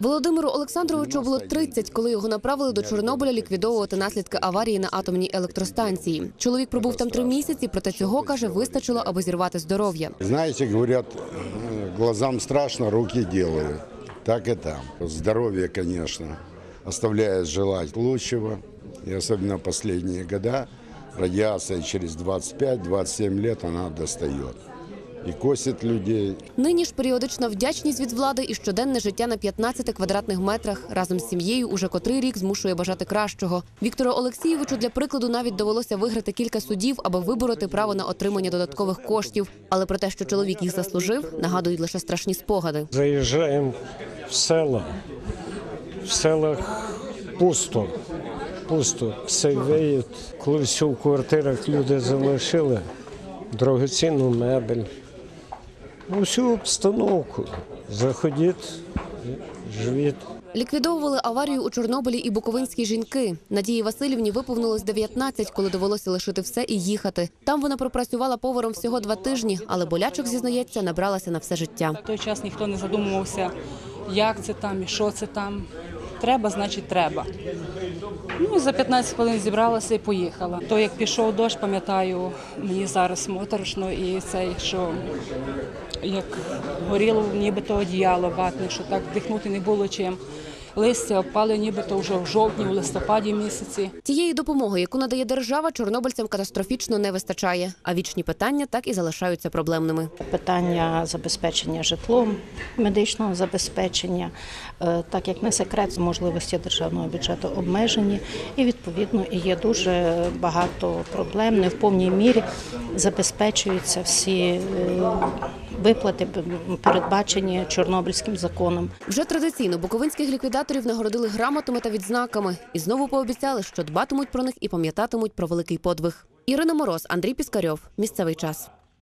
Володимиру Олександровичу було 30, коли його направили до Чорнобиля ліквідовувати наслідки аварії на атомній електростанції. Чоловік пробув там 3 місяці, проте цього, каже, вистачило, аби зірвати здоров'я. Знаєте, говорять, глазам страшно, руки роблять. Так і там. Здоров'я, звісно, оставляє желати лучшего. І особливо в останні роки радіація через 25-27 років вона достає. І косить людей. Нині ж періодична вдячність від влади і щоденне життя на 15 квадратних метрах разом з сім'єю уже котрий рік змушує бажати кращого. Віктору Олексійовичу для прикладу навіть довелося виграти кілька судів, аби вибороти право на отримання додаткових коштів. Але про те, що чоловік їх заслужив, нагадують лише страшні спогади. Заїжджаємо в села. В селах пусто. Пусто. Все виють. Коли все в квартирах люди залишили, дорогоцінну мебель. Усю обстановку. Заходіть, живіть. Ліквідовували аварію у Чорнобилі і буковинські жінки. Надії Васильівні виповнилось 19, коли довелося лишити все і їхати. Там вона пропрацювала поваром всього 2 тижні, але болячок, зізнається, набралася на все життя. В той час ніхто не задумувався, як це там і що це там. Треба, значить треба. Ну, за 15 хвилин зібралася і поїхала. То, як пішов дощ, пам'ятаю, мені зараз моторошно, і це, що як горіло нібито одіяло ватне, що так вдихнути не було чим. Листя опали нібито вже в жовтні, в листопаді місяці. Тієї допомоги, яку надає держава, чорнобильцям катастрофічно не вистачає. А вічні питання так і залишаються проблемними. Питання забезпечення житлом, медичного забезпечення, так як не секрет, можливості державного бюджету обмежені. І, відповідно, є дуже багато проблем. Не в повній мірі забезпечуються всі виплати, передбачені Чорнобильським законом. Вже традиційно буковинських ліквідаторів нагородили грамотами та відзнаками. І знову пообіцяли, що дбатимуть про них і пам'ятатимуть про великий подвиг. Ірина Мороз, Андрій Піскарьов. Місцевий час.